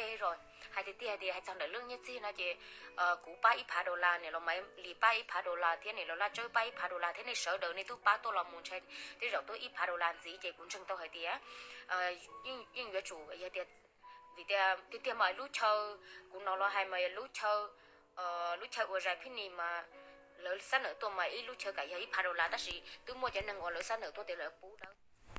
rồi hai thì hai chọn đợi lương nhất gì nó chỉ cú ba ít phá đô la này là mấy lì ba ít phá đô la thế này là chơi ba ít phá đô la thế này sợ đợi này tôi ba tôi làm muốn chơi thế rồi tôi ít phá đô la gì chỉ cũng chừng tôi hay thì nhưng người chủ vậy thì vì thì mà lúc chơi cũng nó là hai mà lúc chơi ở dài phía này mà lỡ sát nữa tôi mà ít lúc chơi cả ít phá đô la đó gì tôi mua cho nên ngồi lỡ sát nữa tôi để lỡ bú đâu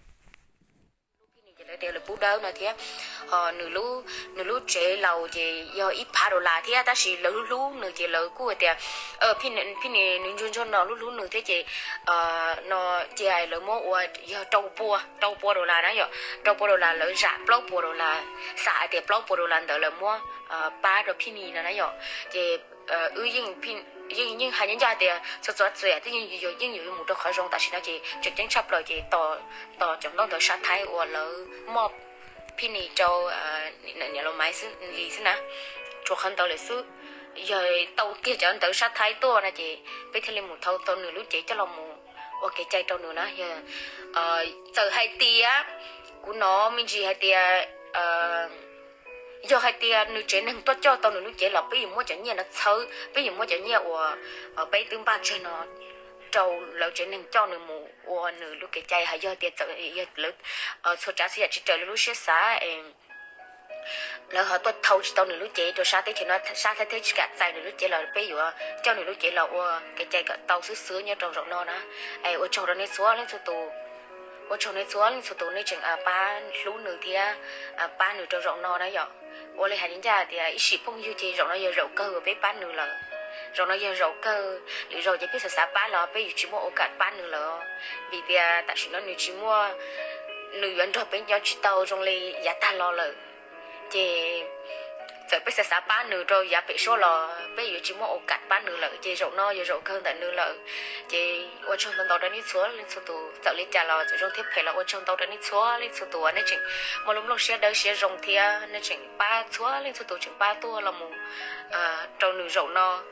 để đều là bút đâu nữa thế nửa lú chế lầu thì do ít phá đồ là thế ta chỉ lú nửa chế lú của thì pin này nửa chôn nó lú nửa thế thì nó chỉ ai lú mua do trâu bùa đồ là đó rồi trâu bùa đồ là lú rạp lóc bùa đồ là xả thì lóc bùa đồ là đỡ là mua ba đồ pin này nó rồi thì nhưng hai nhân gia thì cho chuyện thì nhưng một đôi khó rong ta chỉ nói chỉ trực tiếp chấp lời chỉ tỏ trong đó sát thái hoặc là một pin này cho nhà lo máy xứ gì xứ nè cho khăn tàu lịch sử giờ tàu kia cho tàu sát thái to nè chị với thêm một thâu tàu nửa lúc chị cho lòng một hoặc cái chai tàu nửa nè giờ hai tia của nó mình chỉ hai tia giờ hai tia nữ chế nên tốt cho tao nữ chế là bây giờ mua chén nhà nó xấu bây giờ mua chén nhà ở bây tương ba chơi nó trâu lỡ chế nên cho nữ mù nữ lúc cái chai hay giờ tia giờ lúc số trả sẽ chỉ chờ lúc sẽ xả lỡ họ tôi thâu tao nữ lúc chế rồi sát tới thì nó sát tới cả chai nữ lúc chế là bây giờ cho nữ lúc chế là cái chai cả tàu xứ nhớ trâu rộng nó nè trâu đó nên xóa lên số tù trâu nên xóa lên số tù nên chừng ba lú nữ thì ba nữ trâu rộng nó đấy giờ ô lại hành ra thì ít sĩ phong yêu thì rồi nó giờ rậu cơ với bán nữa là rồi nó giờ rậu cơ rồi chỉ biết sẽ bán là bây giờ chỉ mua ô cả bán nữa là vì thì tại vì nó nếu chỉ mua nữ nhân rồi bên nhau chỉ tàu trong này giá ta lo là thì giờ bây giờ sẽ bán nữa rồi giá bị số là bây giờ chỉ mua ô cả bán nữa là thì rậu nó giờ rậu cơ tại nữa là thì ô trong tàu đó đi xuống lên số tù dạo lên trả là trong tiếp phải là ô trong tàu đó đi xuống lên số tù này chừng mà lúc xe đỡ xe rồng thì này chừng ba xuống lên số tù chừng ba tua là một trâu nửa rậu nó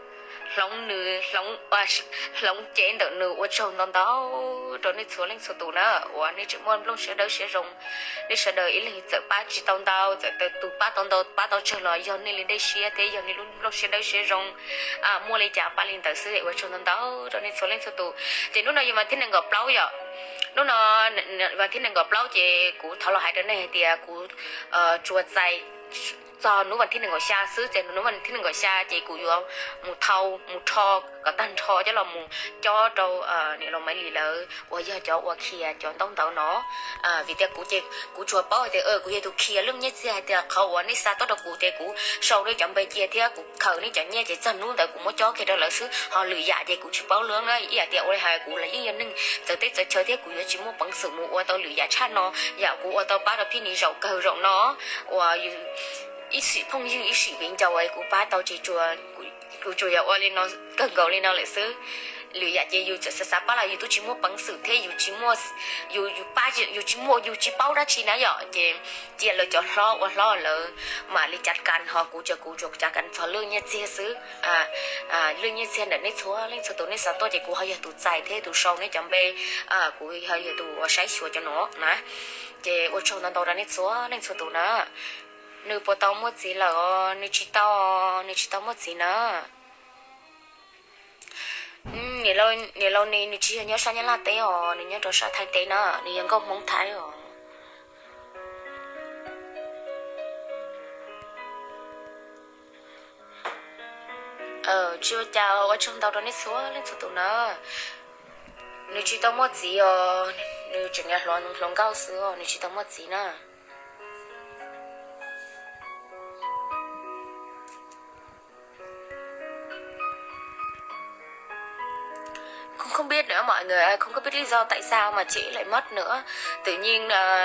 lóng chén đỡ nửa ô trong tàu đó rồi này xuống lên số tù nữa ô này chừng mà lúc xe đỡ xe rồng để xe đỡ ý là giờ ba chỉ tàu giờ tù ba tàu chờ là giờ này lên đây xe thế giờ này lúc xe đỡ xe rồng mua lấy trả ba lên tàu xe ô trong tàu đó rồi này xuống lên số tù thì lúc nào mà thế này gặp lâu vậy lúc nào và thế này gặp lâu thì cú thảo là hai đứa này thì cú chuột dày do nó vẫn thế này gọi xa xứ thì nó vẫn thế này gọi xa thì cú vô một thò có tan thò cho là một cho đâu này là mấy lì lợ và giờ cho và kia cho tông tàu nó vì thế cú chuột bao thì cú giờ tụ kia lúc nhất thì khẩu anh ấy xa tốt đâu cú thì cú sau đấy chọn bây giờ thì cú khẩu này chọn nhẹ thì chân luôn tại cú mới cho cái đó là xứ họ lười dạ thì cú chỉ bao lương đấy ý thì ôi hai cú là những nhân nên giờ tết giờ chơi thì cú chỉ mua bằng sự mua tao lười dạ chát nó dạ cú tao bắt được pin này rộng cờ rộng nó và ít sĩ phong như ít sĩ biến giàu ấy cú bắt tao chỉ chùa ở lên nó gần gầu lên nó lại xứ lười dạ chỉ sẽ sắp bắt là tôi chỉ mua bằng sự thế chỉ mua ba chỉ bao đã chỉ nãy giờ chỉ là cho lo là mà đi chặt cành họ cú chuột chặt cành cho lương nhất xe xứ lương nhất xe lên số tổ lên sao tôi chỉ cú hay tụ dài thế tụ sâu nên chẳng bê cú hay tụ sấy sủa cho nó nè chỉ ở trong nó đâu ra lên số tụ nữa nữ bộ tao một gì là nữ chỉ tao một gì nữa nè lâu nè chỉ nhớ sao nhớ là té nè nhớ cho sao thay té nữa nèยังก็mong thái chưa chào ở trong tàu đó lên số tụ nữa nè chỉ tao một gì nè chỉ nghe lon cao sữa nè chỉ tao một gì nữa không biết nữa mọi người không có biết lý do tại sao mà chị lại mất nữa tự nhiên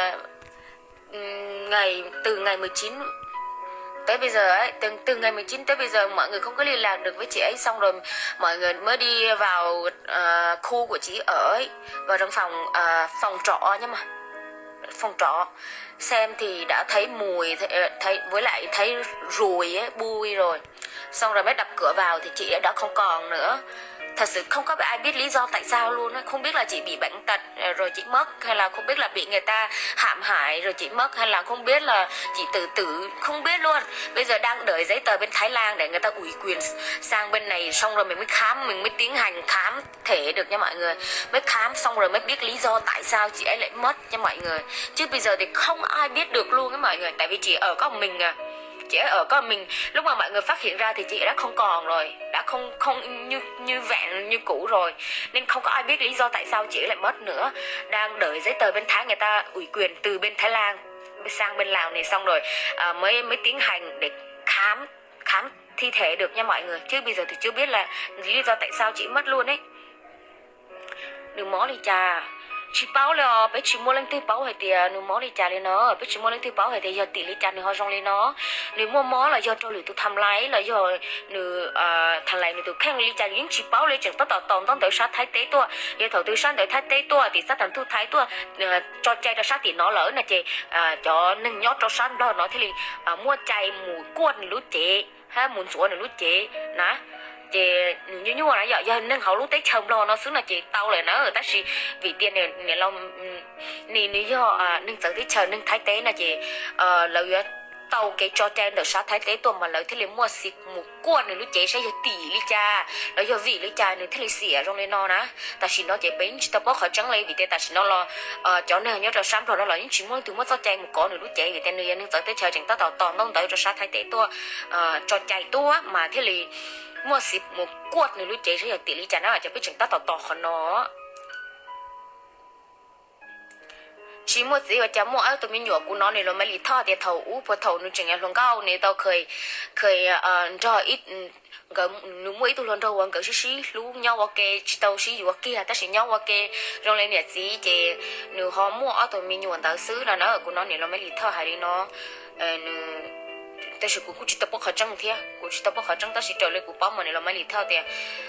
từ ngày 19 tới bây giờ ấy từ ngày 19 tới bây giờ mọi người không có liên lạc được với chị ấy xong rồi mọi người mới đi vào khu của chị ở ấy vào trong phòng trọ nhá mà phòng trọ xem thì đã thấy mùi thấy với lại thấy ruồi ấy bui rồi xong rồi mới đập cửa vào thì chị ấy đã không còn nữa thật sự không có ai biết lý do tại sao luôn á, không biết là chị bị bệnh tật rồi chị mất, hay là không biết là bị người ta hãm hại rồi chị mất, hay là không biết là chị tự tử, không biết luôn. Bây giờ đang đợi giấy tờ bên Thái Lan để người ta ủy quyền sang bên này, xong rồi mình mới khám, mình mới tiến hành khám thể được nha mọi người, mới khám xong rồi mới biết lý do tại sao chị ấy lại mất nha mọi người. Chứ bây giờ thì không ai biết được luôn á mọi người, tại vì chị ở có mình à, chị ấy ở có mình. Lúc mà mọi người phát hiện ra thì chị đã không còn rồi, đã không như vẹn như cũ rồi, nên không có ai biết lý do tại sao chị ấy lại mất nữa. Đang đợi giấy tờ bên Thái người ta ủy quyền từ bên Thái Lan sang bên Lào này, xong rồi mới tiến hành để khám thi thể được nha mọi người. Chứ bây giờ thì chưa biết là lý do tại sao chị mất luôn ấy. Đừng mó đi trà chị báo là bé chị mua lên tư báo hay tiền nếu mó đi trà lên nó, bé chị mua lên tư báo hay tiền giờ tỷ lệ trà nếu họ rong lên nó, nếu mua mó là do trâu lửa tụi tham lái, là do nếu thằng lại nếu tụi khen lý trà những chị báo lên chẳng tất tỏ tòn tòn tới sát thái tế tua, giờ thầu từ sát tới thái tế tua thì sát thằng thu thái tua cho chạy ra sát thì nó lỡ nè chị, cho nâng nhót cho sát đó nó thì mua chạy mù cuốn lú chế ha, muốn xuống lú chế nè chị như là giờ nâng hậu lúc tới chồng lo nó xuống là chị tao lại nó ở ta chỉ vì tiền này lo nè do nâng tới tới chờ nâng thái tế là chị lợi tàu cái cho trên được sát thái tế tuần mà lợi thế là mua xịt một cuốn này lúc chế sẽ giờ tỷ lý cha lợi giờ vị lý cha này thế là xỉa trong đây nó ná ta chỉ nó chế bén chỉ tao bỏ khỏi trắng lấy vì thế ta chỉ nó lo chỗ này nhớ cho sáng rồi nó là những chuyện muốn từ mất cho chạy một con này lúc chế vì thế này nâng tới tới chờ chẳng ta tàu toàn đông tới cho sát thái tế tua cho chạy tua mà thế là mua xịt một cuốn này lúc chế sẽ giờ tỷ lý cha nó cho biết chẳng ta tàu tỏ khỏi nó chỉ một gì ở chấm mua ở tụi mình nhổ của nó này rồi mới lì thọ thì thầu ú và thầu nó chừng luôn cao này tao khơi cho ít cái nếu mỗi tụi lần đầu cái xí lú nhau ok chỉ tao xí dù kia ta sẽ nhau ok rồi lên nhiệt gì thì nếu họ mua ở tụi mình nhổ tao xứ là nó ở của nó này rồi mới lì thọ hay đi nó ta sẽ cũng chỉ tập bóc khởi trăng thế cũng chỉ tập bóc khởi trăng ta sẽ trở lại của bao mà này rồi mới lì thọ thì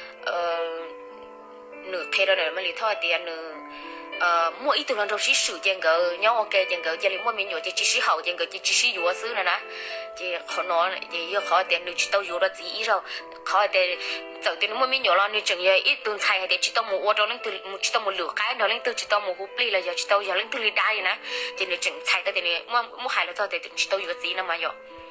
nửa thế rồi mới lì thọ thì nửa mua ít từ lần đầu sử dụng cái nhau ok chẳng cái gia đình mua mình nhiều chỉ sử hậu chẳng cái chỉ sử dụng xứ này nè chỉ khó nói chỉ yêu khó tiền được chỉ tao dùng được gì rồi khó để đầu tiên mua mình nhiều lo nên chẳng như ít tuần xài hay để chỉ tao mua cho lên từ chỉ tao mua lửa cái nó lên từ chỉ tao mua hộp ly là giờ chỉ tao giờ lên từ ly đai nè chỉ nên chẳng xài tới thì này mua hai là thôi để chỉ tao dùng gì nữa mà rồi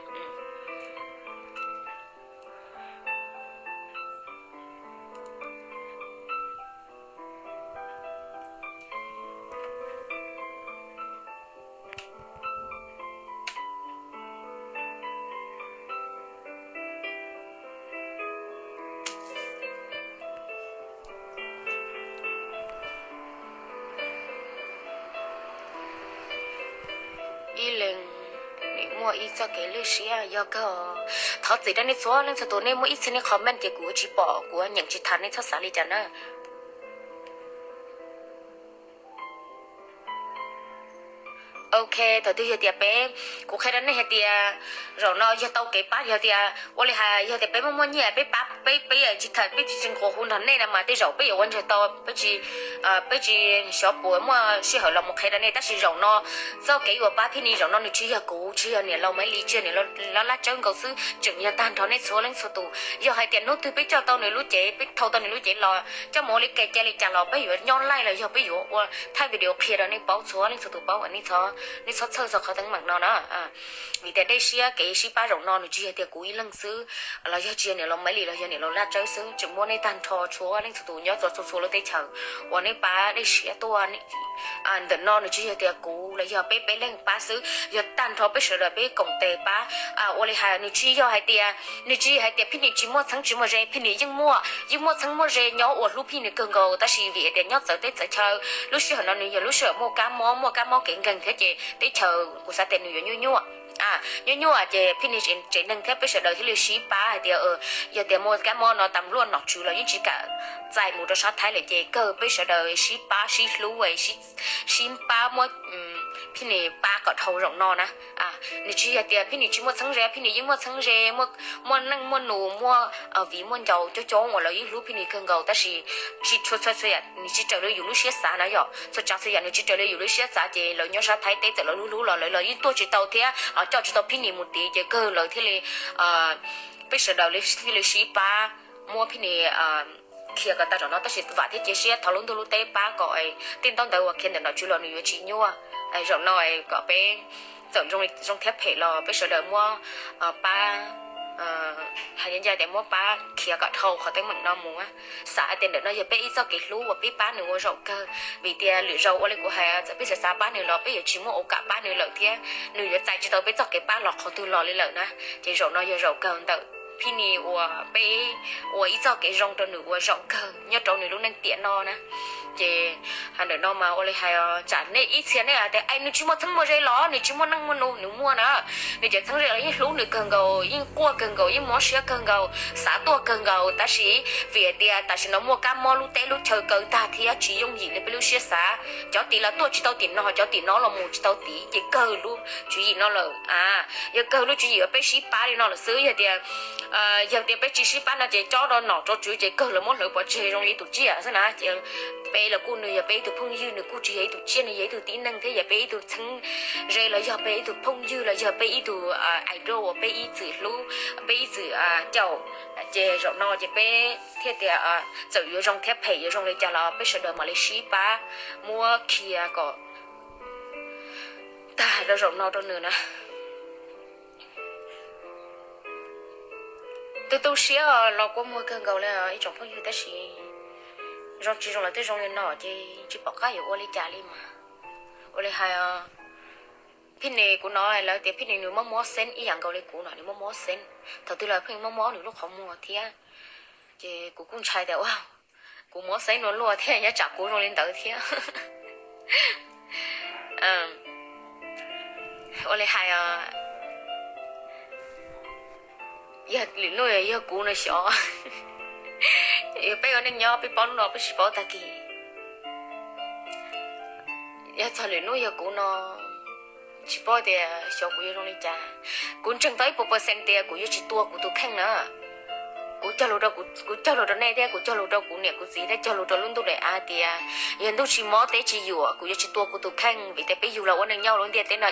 mua ít cho cái lưỡi xía do cái thọ gì đó nên số nên số này mua ít xin comment cái của chị bỏ của những chị thằng nên thọ xả đi cho nó ok thôi tôi giờ tiệp bé cũng khai đến này tiệp rồi nó giờ tao cái bát giờ tiệp ôi là giờ tiệp bé mua nhẹ bé bát bé ở chỉ thật bé chỉ chừng khổ hôn thằng này là mà tới rồi bé ở quan trọng tao bé chỉ shop bữa mà chỉ hỏi là một khai đến này ta chỉ rồi nó sau cái của bát thì này rồi nó chỉ là cũ chỉ là này lâu mấy ly chưa này nó lá trắng cầu sư chừng giờ tan thọ này số lên số tù giờ hai tiền nốt từ bé cho tao này lúa chế bé thâu tao này lúa chế lo cho mỗi lấy cái lấy trả lo bé giờ nhon lại là giờ bé giờ thay video kia đó này báo số lên số tù báo ở này số nên sót sơ khó tính mặt nó đó vì thế đây xia cái xí ba rồng non nó chia thì cúi lưng xứ là do chia này nó mấy lì là do này nó lá trái xứ chỉ muốn này tan thò chúa nên tụi nhớ rồi số nó tới chờ còn này ba đây xia tua này đợt non nó chia thì cú là do bé bé lên ba xứ do tan thò bé sửa là bé cổng tề ba ôi là nó chia do hai tia pin này chỉ mua tháng chỉ mua rẻ pin này nhưng mua tháng mua rẻ nhớ ở lúc pin này cần cầu ta xì vì để nhớ tới tới chờ lúc xưa nó giờ lúc xưa mua cá mó kiện gần thế chị tới chờ của xã tiền nhiều nhua chị finish chị nâng thép bây giờ đời thì lưu xí ba thì giờ tiền mua cái món nó tầm luôn nọ chủ là những chỉ cả dài một đôi sát thái lại chị cơ bây giờ đời xí ba xí lú vậy xí ba mua finish ba cọt hầu rộng nọ nè nếu chỉ giờ tiền finish chỉ mua sáng rẻ finish những mua sáng rẻ mua nâng mua nụ mua vì mua dầu cho ngồi là những lú finish cần cầu ta chỉ cho chỉ trở lại những lú xí xả nè rồi cho chắc sẽ nếu chỉ trở lại những lú xí xả chị lợi nhớ sát thái tế trở lại lú là lợi những tôi chỉ tàu thế cho tao pin này một tí chứ cơ lời thế là bây giờ đầu lấy xí ba mua pin này kia cái ta cho nó ta chỉ vả thiết chế xe thảo luận tôi tê ba gọi tin tông đầu kia để nó chú lo nữ chỉ nhau ai rồi nói có bé chọn trong thép hệ lò bé sửa đời mua ba hay nhân gia để mua ba kia cả thầu họ tới mặn nó mua xã tiền để nó giờ bé ít cái lú và bé ba nữa rau cơ vì tiền lựa rau ở đây của hai giờ bé sẽ xã ba nữa lò bé giờ chỉ mua cả ba nữa lợn thế nữ giờ chạy chỉ tao bé chọn cái ba lọ họ từ lò lên lợn nè thì rau nó giờ rau cơ taoพี่นี่ว่าไปว่าอีเจ้าเกยงตัวหนูว่าจงเกยเนี่ยตัวหนูรู้นั่งเตี้ยนอนะเจฮันเดนอมาอะไรให้จัดเนี่ยอีเชียเนี่ยแต่ไอ้หนูชิมว่าทั้งหมดเลยหรอหนูชิมว่านั่งมันหนูมัวนะหนูจะทั้งเรื่องยิ่งรู้หนูเกินเกายิ่งกลัวเกินเกายิ่งมัวเสียเกินเกาสาตัวเกินเกาแต่สิเวียเดียแต่สิน้องมัวก้ามมัวรู้เตะรู้เธอเกินตาเทียจียงหญิงเลยไปรู้เสียสาเจ้าตีละตัวจีเต้าตีนอเจ้าตีนอละมูจีเต้าตีจีเกินรู้จีนอเลยอย่าเกินรู้จีอย่าไปชี้ป้าเลยนอละซื้ออย่าเดียอย่าเดียไปชี้ป้านะจีเจ้าโดนหนอเจ้าจีจีเกินละมั้งเลยพอจีตรงนี้ตุจีอ่ะใช่ไหมจีไปละกูหนูอย่าไปตุพุ่งยืนหนูกูจีให้ตุเชี่ยหนูให้ตุตีนั่งเทียอย่าไปตุทั้งเรละอย่าไปตุพุ่งยืนละอย่าไปตุไอดอลไปจืดรู้ไปจืดเจ้าเจรนอจีไปเทียเดียจะอยู่ตรงเทียบเพย์อยู่ตรงเลยจะเราไปเสด็จมาเลชี้ป้ามัวเคียก็ตายแล้วรนอตัวหนึ่งนะtôi xía lo có mua cơn gạo là ít trong phong yêu ta xí rồi chỉ là tới trong lên nọ chỉ bỏ cái ở đây trả đi mà ở đây hay pin này của nó là tiền pin này nếu mua sen ý hàng gạo này của nó nếu mua sen thật tôi là pin mua nếu lúc không mua thì chỉ của cũng chạy đều của mua sen nó lúa thì nhá chặt của nó lên tới thì ở đây hay giờ liền nói giờ cũ nó sợ giờ bây giờ nên nhớ bây bao nó bây chỉ bao ta kì giờ thôi liền nói giờ cũ nó chỉ bao thì sợ cũ trong này cha cũ chẳng tới 1% thì cũ giờ chỉ tua cũ tu khăng nữa cũ cho lúa đó cũ cho lúa đó này thế cũ cho lúa đó cũ nè cũ gì thế cho lúa đó luôn tu để thì giờ tôi chỉ mót thế chỉ dừa cũ giờ chỉ tua cũ tu khăng vì thế bây giờ là anh đang nhau luôn thì thế nào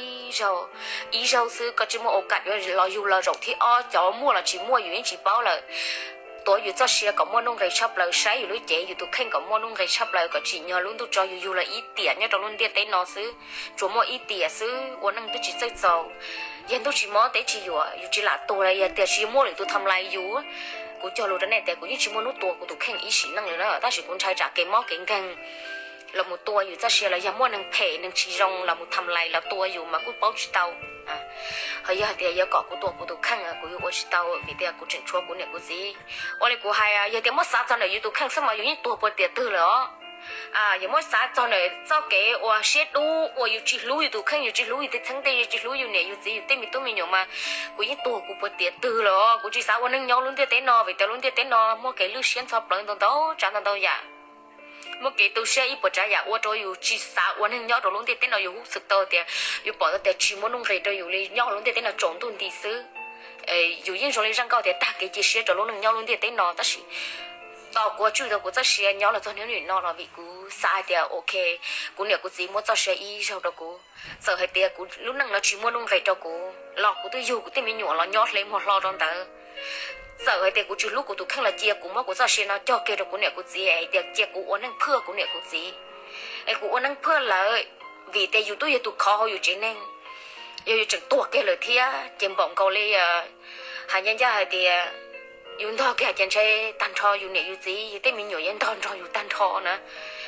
ý rau sư có chỉ mua ổ cạn rồi lo dù là rộng thì cháu mua là chỉ mua chỉ bao là tôi dù cho xe có mua nông gây sắp lại sai dù lối chế dù tôi khen có mua nông gây sắp lại có chỉ nhờ luôn tôi cho dù là ít tiền nhá trong luôn tiền tên nó sư chủ mua ít tiền sư tôi năng tôi chỉ chơi giàu hiện tôi chỉ mua thế chỉ dù chỉ là tôi là hiện tiền chỉ mua để tôiทำ lại dù cũng cho luôn đó này tiền cũng chỉ mua nút tôi của tôi khen ý xí năng nữa đó ta chỉ cũng trai trả cái món cái càng là mộtตัวอยู่จะเชียร์เราอย่ามัวนังเพนังชีรงเราหมดทำไรเราตัวอยู่มากูป้องชิตาเฮ้ยเดี๋ยวเกาะกูตัวกูตัวข้างกูอยู่ว่าชิตาวิเดียกูจึงชัวกูเนี่ยกูสิวันนี้กูให้อย่าเดี๋ยวมัวสาจอนเลยอยู่ตัวข้างสมัยอยู่นี่ตัวปวดเดียดตื้อเหรออย่ามัวสาจอนเลยเจ้าเก๋ว่าเช็ดดูว่าอยู่จีรู้อยู่ตัวข้างอยู่จีรู้อยู่ที่ทั้งเดียจีรู้อยู่เนี่ยอยู่จีอยู่เต็มมีตัวมีอยู่มากูยิ่งตัวกูปวดเดียดตื้อเหรอกูจีสาววันนึงย้อนลุ้นเดียดเต้นนอวิเดียลุ้นเดียดเต้นนอมัวเก๋ลื้อเชียนชอบเปล่าตรงโต๊ะจานตรงโต๊ะอย่าmột cái tôi sẽ ít bỏ trái giả qua tôi chỉ xả qua nên nhau rồi luôn thì tên nàoอยู่สึกตัวแต่อยู่bỏแต่chỉ muốn nông rầy tôiอยู่เลยnhau luôn thì tên nào trốn tuần thì xứอยู่ยิ่งrồi răng cao thì ta cái chỉ sẽ rồi luôn nhau luôn thì tên nào ta chỉ tao qua chui đâu cũng sẽ sẽ nhau là cho nếu người nó là vì cú sai thì ok cú nếu cú chỉ muốn cho sẽ ý rồi đâu cú sợ hay thì cú lúc năng nó chỉ muốn nông rầy cho cú lọ cú tôi dù cú tên mình nhỏ nó nhót lên một lọ trong tờ sợ hay thì cũng chỉ lúc của tụi khang là chia cũng mà cũng sao xin nó cho kia được cũng nè cũng gì ấy thì chia cũng uốn năng phơ cũng nè cũng gì ấy cũng uốn năng phơ là vì thế dù tôi tụi khó dù chỉ nên dù chẳng tuột cái lời thia chém bỏng cầu lên hai nhân gia hay thì dù thọ cái chân chơi tan thọ dù nè dù gì dù tên mình nhỏ nhân tan thọ dù tan thọ nữa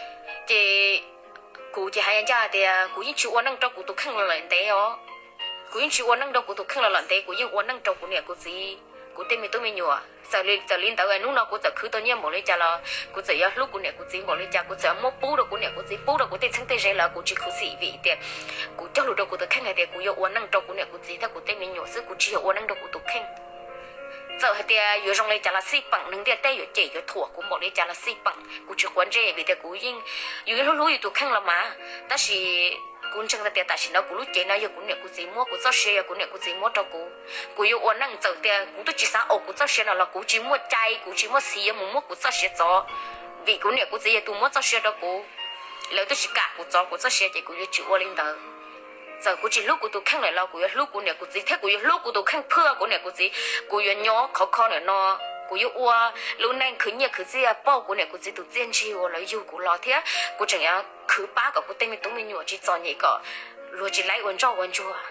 thì cũng chỉ hai nhân gia thì cũng những chịu uốn năng trong của tụi khang là lần thế ó cũng những chịu uốn năng trong của tụi khang là lần thế cũng những uốn năng trong của nè cũng gìกูเต็มตัวไม่หนัวจะลิ้นแต่ไอ้นู้นเรากูจะคือตัวเนี้ยหมดเลยจ้าเรากูจะลูกกูเนี่ยกูจีหมดเลยจ้ากูจะมั่วปูเรากูเนี่ยกูจีปูเรากูเตะชั้นเตะเจเรากูจีคือสี่วิเดียกูเจ้าลูกเรากูตัวแข็งไงเดียกูยกอ้วนนั่งตัวกูเนี่ยกูจีถ้ากูเต็มไม่หนัวซึ่งกูจียกอ้วนนั่งตัวกูตัวแข็งจะให้เดียอยู่ตรงเลยจ้าละสี่ปังหนึ่งเดียเตะอยู่เจ๋อยู่ถั่วกูหมดเลยจ้าละสี่ปังกูจีควนเจวิเดียกูยิ่งอยู่รู้อยู่ตัวแข็งละมาแต่สิกูchẳng là tiền tài chính đóกูlúc chế nó giờกูnèกูchỉ muaกูcho xeกูnèกูchỉ mua choกูyêu ôn năng giàu tiềnกูtôi chỉ saoกูcho xe làกูchỉ mua chaiกูchỉ mua xì muaกูcho xe cho vìกูnèกูchỉ tu mua cho xe đóกูlấy tôi chỉ cảกูcho xe thìกูyêu chịu ôn lên đó giờกูchỉ lúcกูtu khăng lại loกูyêu lúcกูnèกูchỉ thếกูyêu lúcกูtu khăng phơกูnèกูchỉกูyêu nhỏ khó khó nè nó cô yêu ua lúc này cứ nhẹ cứ gì bao cô này cô chỉ tụ tiền chi ua lấy yêu cô lo thế cô chẳng nhá cứ ba cái cô tên mình tụi mình nhủ chỉ cho nhẹ cái rồi chỉ lấy quần trâu quần chua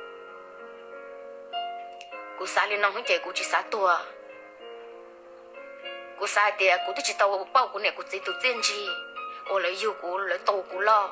cô xả lên nông không chạy cô chỉ xả tua cô xả thì cô chỉ tàu bao cô này cô chỉ tụ tiền chi ua lấy yêu cô lấy tàu cô lo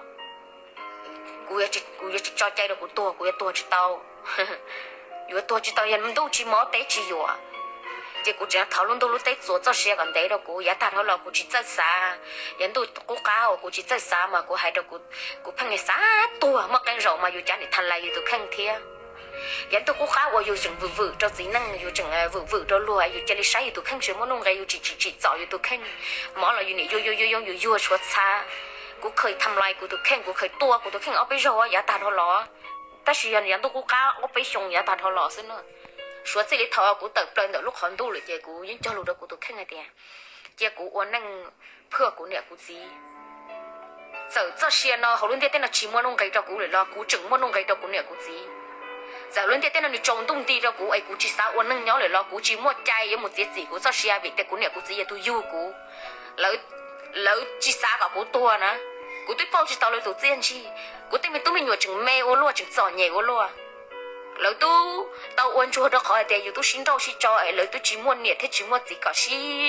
cô chỉ cho chạy được cô tua chỉ tàu yêu tua chỉ tàu yên đâu chỉ mót đấy chỉ yêu à chỉ cô chỉ thảo luận đâu lúc đấy做这些个đấy đâu cô也打好了cô chỉ在啥人都cô cao cô chỉ在啥mà cô hay đâu cô phăng cái啥tua mà cái rau mà yêu chán để thành lại yêu tôi khăng thế人都cô cao yêu chừng vừa cho gì năng yêu chừng vừa cho lùa yêu chơi sai yêu tôi khăng chuyện mà nông cái yêu chỉ giỏi yêu tôi khăng mỏ là yêu này yêu chuột xa cô khơiทำลายcô tôi khăng cô khơi tua cô tôi khăng ở bây giờ也打好了但是人都cô cao ở bây giờ也打好了是呢说这里头我得赚到路很多了，结果人家路的我都看个点，结果我能破我呢估计，走这些呢，后轮点那起码弄给到我来了，我整么弄给到我呢估计，走轮点那你中东地的我哎估计啥我能鸟来了，估计么ใจ也么节制，我这些别的我呢估计也都有我，老只啥个我多呢，我对包只到了都这样子，我对面都没有整咩我咯，整造孽我咯。lời tu tao uốn chua đó khỏi để yêu tu xin đâu xin cho lời tu chỉ muốn nhiệt thế chỉ muốn gì cả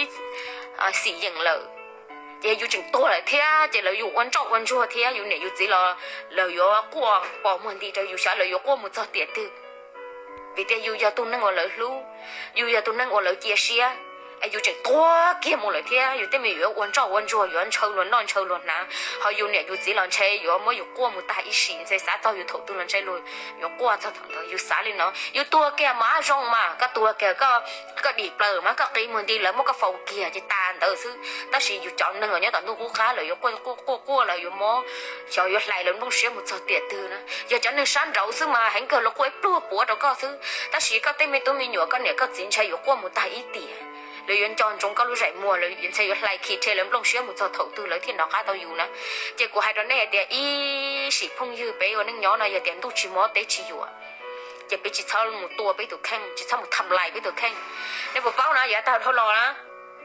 xì dừng lời để yêu chừng to lại thế để lời yêu uốn chua thế yêu nhiệt yêu chỉ là lời yêu qua bỏ muốn đi rồi yêu sao lời yêu qua một giờ tiệt từ vì thế yêu tu năng ở lời lu yêu tu năng ở lời chia sẻ yêu chừng to kia một lời thế yêu thế mình yêu uốn chua yêu trâu luôn non trâu luôn nè họ yêu nhiệt yêu chỉ là chơi yêu mới yêu qua một đại ý xin chơi xã tao yêu thầu tu là chơi luôn yêu qua cho thằng đó yêu xã lên nó yêu tua kia má rong mà cái tua kia có đi bờ mà cái cây mình đi là một cái phâu kia chỉ tàn đó chứ ta chỉ yêu chọn năng ở nhớ tao cũng khá là yêu qua là yêu mó cho yêu lại lớn bông xé một giờ tiệt từ nữa giờ chọn năng sáng rau chứ mà hắn cờ là quay bùa bùa đó có chứ ta chỉ cái tên mình tụi mình nhớ cái này cái chính chơi yêu qua một đại ý tiền lời yên chọn trong các lối rải mùa lời yên xây lại khi thế lắm lông xía một giờ thầu tư lời thiên đó khá tao yêu nè chỉ của hai đứa này để ý sĩ phong như bé ở nước nhỏ này giờ tiền tu chỉ mót để chỉ yêu chỉ bị chỉ sau một tua bị tụi khang chỉ sau một thầm lại bị tụi khang nên một bao nào giờ tao thôi lo á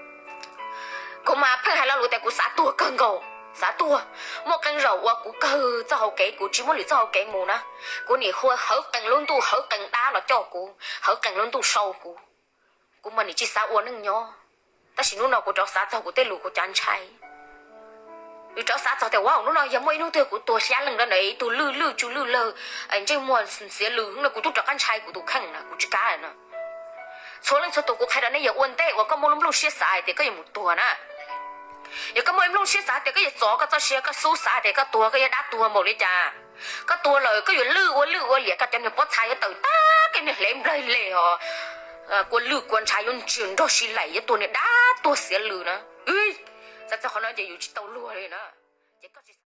cô mà phải hai lo lụi tại cô xã tua cơn gầu xã tua một căn rầu qua cô cơ cho hậu kế cô chỉ muốn lụi cho hậu kế mù nè cô nhỉ khua hở cần luôn tu hở cần đá là cho cô hở cần luôn tu sâu cô mà chỉ xã uốn nưng nhỏ, ta chỉ lúc nào cô cho xã cho cô tê lù cô chán cháy, vì cho xã cho thì wow lúc nào giờ mấy lúc thôi cô tua xé lưng đó này tua lư chú lư lơ, anh chơi mua xé lư lúc nào cô tu cho chán cháy cô tu khăng nè cô chỉ cá nè, số lần số tu cô khai đó này giờ uốn tê, có một lúc xé xài thì có một tua nè, giờ có một lúc xé xài thì có gió có cho xé có số xài thì có tua có đá tua một đấy cha, có tua lời có lư liệt cái chân nó bớt xài từ ta cái này lém rơi lề họ quân lư quân trái yon chuyển đó xí lạiตัวเนี่ยđáตัวเสียลือนะเฮ้ยจะเขาน่าจะอยู่ที่เตาลัวเลยนะ